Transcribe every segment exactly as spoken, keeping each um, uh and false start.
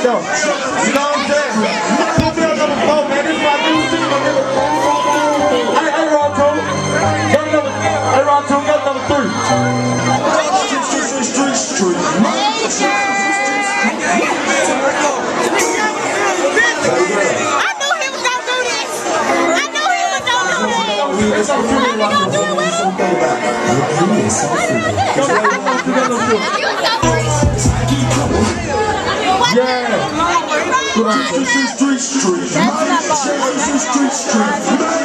myself. You know what I'm saying? Two bills number four, man. This is my new single, nigga. Hey, hey, Ron two. Got number, hey, Ron two, got number three. Street, street, street, street, street. Yeah. Street, street, street, street. Street, street, street.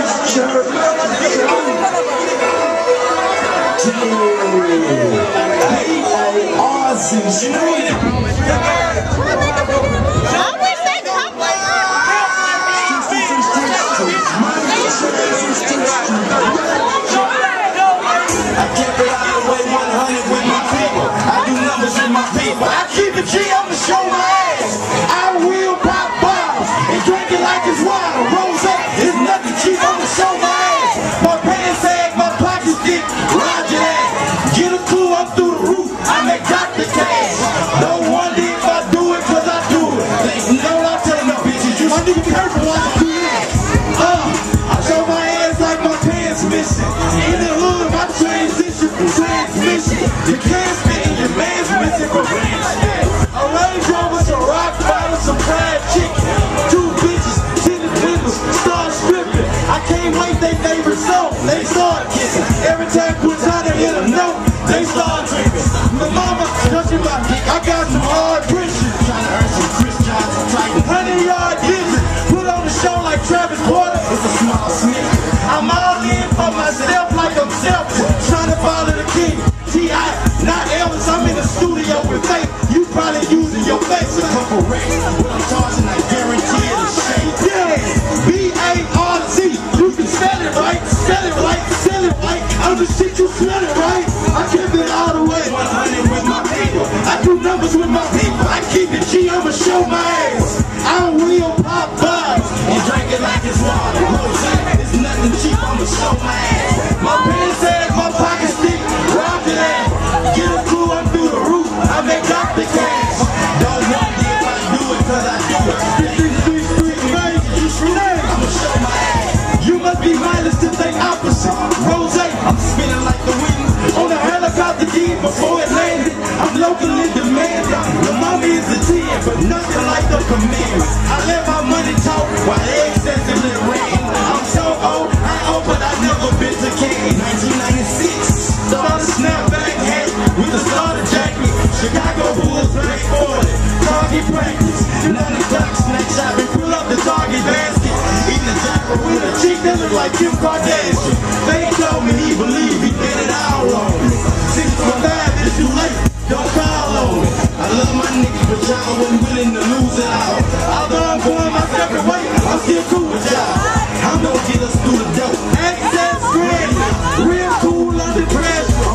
I keep it G, I'ma show my ass. I will pop bottles and drink it like it's water. Rose is nothing cheap, I'ma show my ass. My pants sag, my pockets thick, Roger that. Get a clue, I'm through the roof, I make Doctor Cash. Don't wonder if I do it, cause I do it. You know what I'm telling my bitches, you my nigga careful while I do this. Uh, I show my ass like my pants missing. In the hood, my transition from transmission. You can't spit in your man's missing from ranch. A Range Rover, some rock bottles, some fried chicken. Two bitches, tinted windows, start stripping. I can't wait they favorite song, they start kissing. Every time Quintana hit a note, they start drinking. My mama touching my dick, I got some hard britches. Trying to earn some Chris Johnson Titan. Hundred yard digits, put on the show like Travis Porter. It's a small sniff. I'm all in for myself like I'm selfish. Trying to follow the king. T I, not Elvis, I'm in the studio with Faith. You probably using your face a couple racks. What I'm charging, I guarantee it's a shame. Yeah, B A R T, you can spell it right, spell it right, sell it right. I'm the shit, you smell it right. I keep it all the way. one hundred with my people. I do numbers with my people. I keep it G, I'ma show my ass. I will pop bottles and drink it like it's water. Rose, it's nothing cheap, I'ma show my ass. My pants sag, my pockets thick, Roger that. Get a clue, I'm through the roof, I make Doctor Cash. Don't wonder if I do it, cause I do it. Street, street, street, street, street, street, I'ma show my ass. You must be mindless to think opposite. Rose, I'm spinning like the wind on a helicopter deep before it landed. I'm locally demanding. The mommy is a ten, but nothing like the commandments. I let my money talk while they excessively rain. I'm so old, I old, but I never been to Canton. nineteen ninety-six, started snapback hat with a starter jacket. Chicago Bulls, black forty, target practice. Nine o'clock snack shopping, pull up the target basket. Eating a jacket with a chick that look like Kim Kardashian. They told me he believed he did it all on me. Six point five, it's too late, don't call on me. I love my niggas, but y'all wasn't willing to lose it all. Although I'm going my separate way, I'm still cool with y'all. I'm gonna get us through the dope. Access granted, real cool under pressure.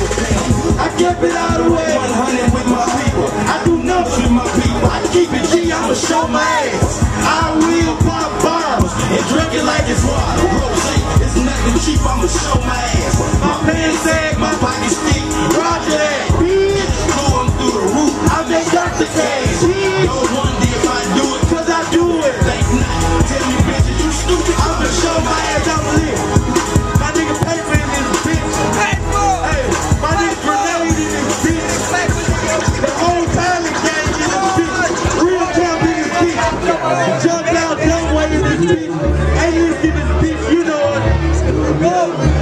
I kept it all the way. one hundred with my people. I do numbers with my people. I keep it G, I'ma show my ass. I will pop bottles and drink it like it's water. Rose, it's nothing cheap, I'ma show my ass. My pants sag, my pockets thick. Roger that, bitch. Cool, I'm through the roof. I make Doctor Cash. Don't wonder if I do it, cause I do it. Think not. Tell me, bitches, you stupid. I'ma show my ass, I'ma live. My nigga paper in this bitch. Hey, my nigga grenade in this bitch. The whole Thailand gang in this bitch. Real camp in this bitch. Jumped out, dumb way in this bitch. Aliens in this bitch, you know it.